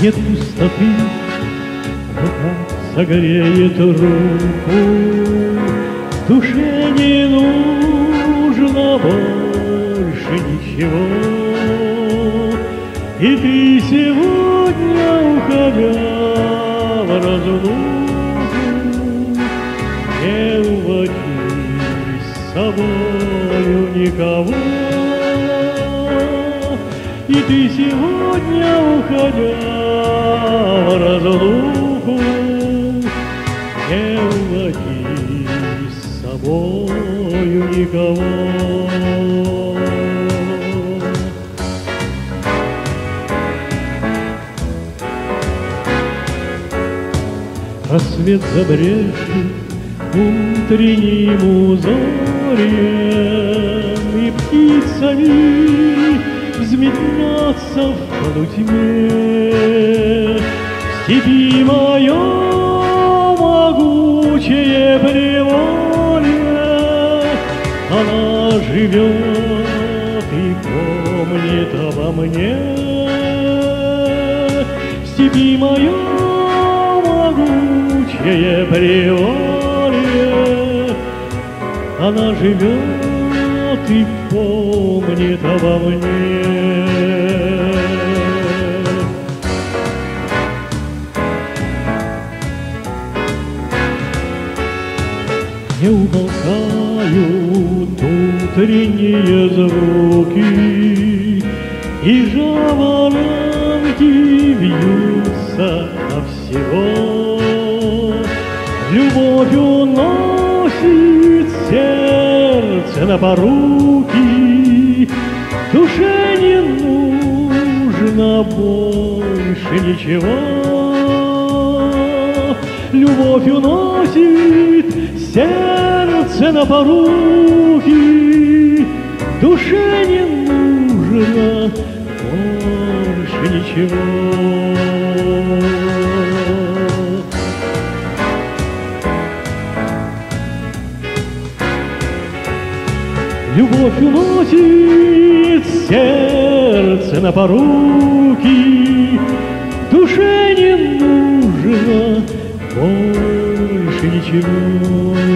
Нет пустоты, рука согреет руку, душе не нужно больше ничего. И ты сегодня, уходя в разлуку, не уводи с собою никого. И ты сегодня, уходя в разлуку, не уводи с собою никого. Рассвет забрежет утренним узорьем, и птицами взметнется в полутьме. В степи мое могучее приволье, она живет и помнит обо мне. В степи мое могучее приволье, она живет и помнит обо мне. Не умолкают утренние звуки, и жаворонки вьются от всего. Любовь уносит сердце на поруки, душе не нужно больше ничего. Любовь уносит сердце на поруки, душе не нужно больше ничего. Любовь уносит сердце на поруки, душе не нужно больше ничего.